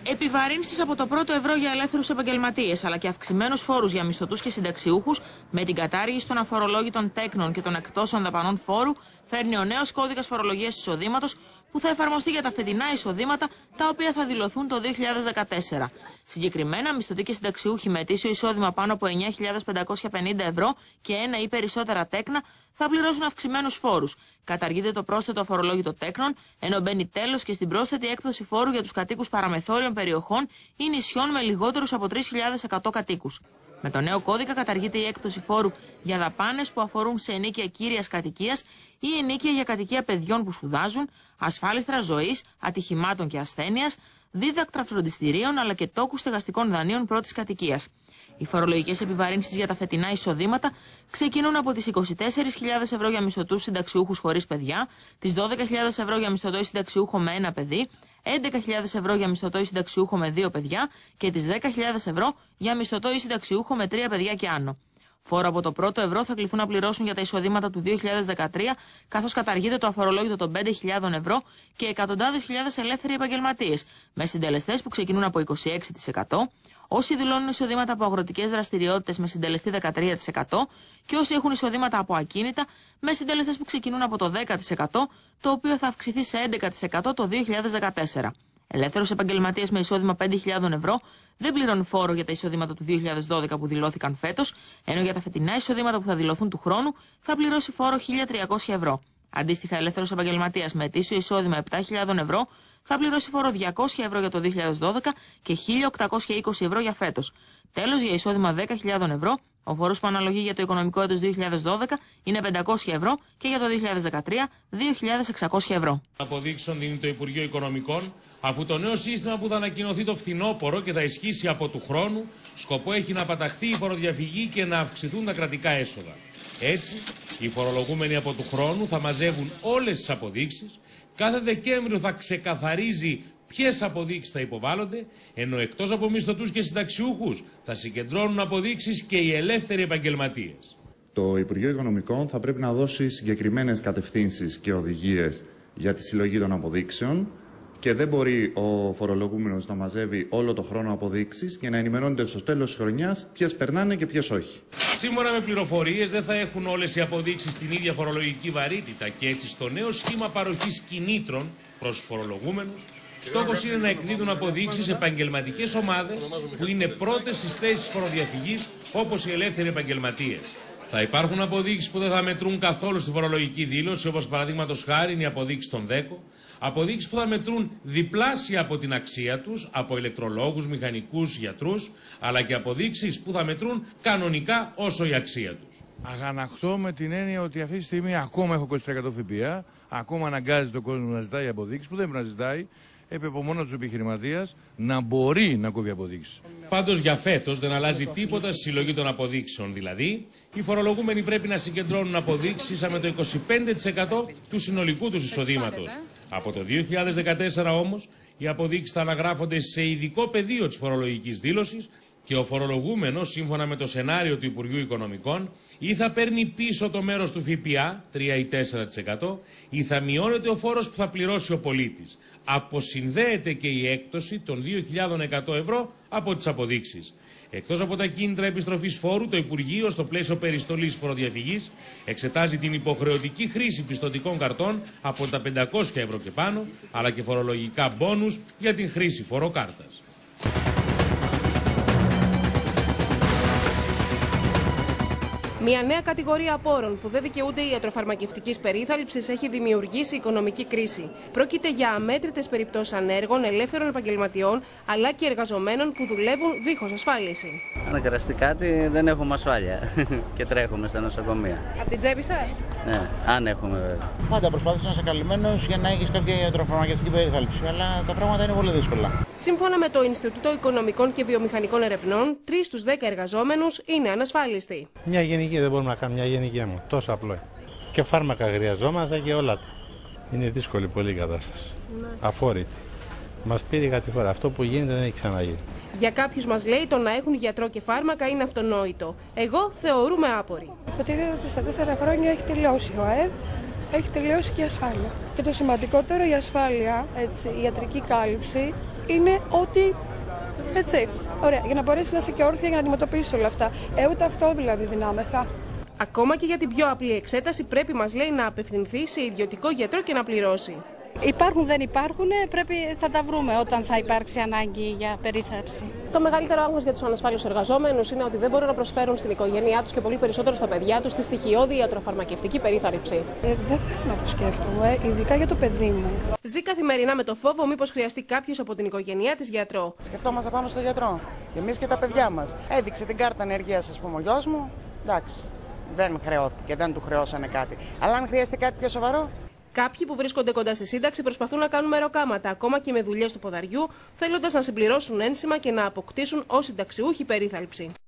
Επιβαρύνσεις από το πρώτο ευρώ για ελεύθερους επαγγελματίες, αλλά και αυξημένους φόρους για μισθωτούς και συνταξιούχους, με την κατάργηση των αφορολόγητων τέκνων και των εκτόσεων δαπανών φόρου, φέρνει ο νέος κώδικας φορολογίας εισοδήματος που θα εφαρμοστεί για τα φετινά εισοδήματα, τα οποία θα δηλωθούν το 2014. Συγκεκριμένα, μισθωτοί και συνταξιούχοι με ετήσιο εισόδημα πάνω από 9.550 ευρώ και ένα ή περισσότερα τέκνα θα πληρώσουν αυξημένους φόρους. Καταργείται το πρόσθετο αφορολόγητο τέκνων, ενώ μπαίνει τέλος και στην πρόσθετη έκπτωση φόρου για τους κατοίκους παραμεθόριων περιοχών ή νησιών με λιγότερους από 3.100 κατοίκους. Με το νέο κώδικα καταργείται η έκπτωση φόρου για δαπάνες που αφορούν σε ενίκεια κύριας κατοικίας ή ενίκεια για κατοικία παιδιών που σπουδάζουν, ασφάλιστρα ζωής, ατυχημάτων και ασθένειας, δίδακτρα φροντιστηρίων αλλά και τόκους στεγαστικών δανείων πρώτης κατοικίας. Οι φορολογικές επιβαρύνσεις για τα φετινά εισοδήματα ξεκινούν από τις 24.000 ευρώ για μισθωτούς συνταξιούχους χωρίς παιδιά, τις 12.000 ευρώ για μισθωτό ή συνταξιούχο με ένα παιδί, 11.000 ευρώ για μισθωτό ή συνταξιούχο με 2 παιδιά και τις 10.000 ευρώ για μισθωτό ή συνταξιούχο με 3 παιδιά και άνω. Φόρο από το πρώτο ευρώ θα κληθούν να πληρώσουν για τα εισοδήματα του 2013, καθώς καταργείται το αφορολόγητο των 5.000 ευρώ και εκατοντάδες χιλιάδες ελεύθεροι επαγγελματίες, με συντελεστές που ξεκινούν από 26%, όσοι δηλώνουν εισοδήματα από αγροτικές δραστηριότητες με συντελεστή 13% και όσοι έχουν εισοδήματα από ακίνητα με συντελεστές που ξεκινούν από το 10%, το οποίο θα αυξηθεί σε 11% το 2014. Ελεύθερος επαγγελματίας με εισόδημα 5.000 ευρώ δεν πληρώνει φόρο για τα εισοδήματα του 2012 που δηλώθηκαν φέτος, ενώ για τα φετινά εισοδήματα που θα δηλωθούν του χρόνου θα πληρώσει φόρο 1.300 ευρώ. Αντίστοιχα, ελεύθερος επαγγελματίας με ετήσιο εισόδημα 7.000 ευρώ θα πληρώσει φόρο 200 ευρώ για το 2012 και 1.820 ευρώ για φέτος. Τέλος, για εισόδημα 10.000 ευρώ, ο φόρος που αναλογεί για το οικονομικό έτος 2012 είναι 500 ευρώ και για το 2013 2.600 ευρώ. Αποδείξεων δίνει το Υπουργείο Οικονομικών, αφού το νέο σύστημα που θα ανακοινωθεί το φθινόπωρο και θα ισχύσει από του χρόνου, σκοπό έχει να παταχθεί η φοροδιαφυγή και να αυξηθούν τα κρατικά έσοδα. Έτσι, οι φορολογούμενοι από του χρόνου θα μαζεύουν όλες τις αποδείξεις, κάθε Δεκέμβριο θα ξεκαθαρίζει ποιες αποδείξεις θα υποβάλλονται, ενώ εκτός από μισθωτούς και συνταξιούχους θα συγκεντρώνουν αποδείξεις και οι ελεύθεροι επαγγελματίες. Το Υπουργείο Οικονομικών θα πρέπει να δώσει συγκεκριμένες κατευθύνσεις και οδηγίες για τη συλλογή των αποδείξεων και δεν μπορεί ο φορολογούμενος να μαζεύει όλο το χρόνο αποδείξεις και να ενημερώνεται στο τέλος της χρονιάς ποιες περνάνε και ποιες όχι. Σύμφωνα με πληροφορίες, δεν θα έχουν όλες οι αποδείξεις την ίδια φορολογική βαρύτητα και έτσι στο νέο σχήμα παροχής κινήτρων προς φορολογούμενους, στόχος είναι να εκδίδουν αποδείξεις επαγγελματικές ομάδες που είναι πρώτες στις θέσεις φοροδιαφυγής, όπως οι ελεύθεροι επαγγελματίες. Θα υπάρχουν αποδείξεις που δεν θα μετρούν καθόλου στη φορολογική δήλωση, όπως παραδείγματος χάρη είναι οι αποδείξεις των ΔΕΚΟ, αποδείξεις που θα μετρούν διπλάσια από την αξία τους, από ηλεκτρολόγους, μηχανικούς, γιατρούς, αλλά και αποδείξεις που θα μετρούν κανονικά όσο η αξία τους. Αγαναχτώ με την έννοια ότι αυτή τη στιγμή ακόμα έχω 20% ΦΠΑ, ακόμα αναγκάζει τον κόσμο να ζητάει αποδείξεις που δεν πρέπει να ζητάει. Έπρεπε από μόνο του επιχειρηματία να μπορεί να κόβει αποδείξεις. Πάντως για φέτος δεν αλλάζει τίποτα στη συλλογή των αποδείξεων. Δηλαδή, οι φορολογούμενοι πρέπει να συγκεντρώνουν αποδείξεις με το 25% του συνολικού τους εισοδήματος. Από το 2014 όμως, οι αποδείξεις θα αναγράφονται σε ειδικό πεδίο της φορολογικής δήλωσης και ο φορολογούμενος, σύμφωνα με το σενάριο του Υπουργείου Οικονομικών, ή θα παίρνει πίσω το μέρος του ΦΠΑ, 3 ή 4%, ή θα μειώνεται ο φόρος που θα πληρώσει ο πολίτης. Αποσυνδέεται και η έκπτωση των 2.100 ευρώ από τις αποδείξεις. Εκτός από τα κίνητρα επιστροφής φόρου, το Υπουργείο, στο πλαίσιο περιστολής φοροδιαφυγής, εξετάζει την υποχρεωτική χρήση πιστωτικών καρτών από τα 500 ευρώ και πάνω, αλλά και φορολογικά μπόνους για την χρήση φοροκάρτας. Μια νέα κατηγορία απόρων που δεν δικαιούνται ιατροφαρμακευτικής περίθαλψης έχει δημιουργήσει οικονομική κρίση. Πρόκειται για αμέτρητες περιπτώσεις ανέργων, ελεύθερων επαγγελματιών αλλά και εργαζομένων που δουλεύουν δίχως ασφάλιση. Αν χρειαστεί κάτι, δεν έχουμε ασφάλεια και τρέχουμε στα νοσοκομεία. Από την τσέπη σας? Ναι, αν έχουμε βέβαια. Πάντα προσπάθησε να είσαι καλυμμένος για να έχεις κάποια ιατροφαρμακευτική περίθαλψη, αλλά τα πράγματα είναι πολύ δύσκολα. Σύμφωνα με το Ινστιτούτο Οικονομικών και Βιομηχανικών Ερευνών, 3 στους 10 εργαζόμενους είναι ανασφάλιστοι. Μια γενική δεν μπορούμε να κάνουμε, μια γενική μου. Τόσο απλό. Και φάρμακα χρειαζόμαστε και όλα. Είναι δύσκολη πολύ η κατάσταση. Ναι. Αφόρητη. Μας πήρε κάτι φορά. Αυτό που γίνεται δεν έχει ξαναγίνει. Για κάποιους, μας λέει, το να έχουν γιατρό και φάρμακα είναι αυτονόητο. Εγώ θεωρούμε άποροι. Υποτίθεται ότι στα 4 χρόνια έχει τελειώσει ο ΑΕΔ, έχει τελειώσει και η ασφάλεια. Και το σημαντικότερο, η ασφάλεια, έτσι, η ιατρική κάλυψη, είναι ότι. Έτσι. Ωραία, για να μπορέσει να είσαι και όρθια για να αντιμετωπίσει όλα αυτά. Ούτε αυτό δηλαδή δυνάμεθα. Ακόμα και για την πιο απλή εξέταση πρέπει, μας λέει, να απευθυνθεί σε ιδιωτικό γιατρό και να πληρώσει. Υπάρχουν, δεν υπάρχουν, θα τα βρούμε όταν θα υπάρξει ανάγκη για περίθαλψη. Το μεγαλύτερο άγχος για τους ανασφάλιους εργαζόμενους είναι ότι δεν μπορούν να προσφέρουν στην οικογένειά τους και πολύ περισσότερο στα παιδιά τους τη στοιχειώδη ιατροφαρμακευτική περίθαλψη. Δεν θέλω να το σκέφτομαι, ειδικά για το παιδί μου. Ζει καθημερινά με το φόβο μήπως χρειαστεί κάποιος από την οικογένειά της γιατρό. Σκεφτόμαστε να πάμε στο γιατρό. Και εμείς και τα παιδιά μας. Έδειξε την κάρτα ανεργίας, ας πούμε, ο γιος μου. Εντάξει, δεν χρεώθηκε, δεν του χρεώσανε κάτι. Αλλά αν χρειαστεί κάτι πιο σοβαρό. Κάποιοι που βρίσκονται κοντά στη σύνταξη προσπαθούν να κάνουν μεροκάματα, ακόμα και με δουλειές του ποδαριού, θέλοντας να συμπληρώσουν ένσημα και να αποκτήσουν ως συνταξιούχοι περίθαλψη.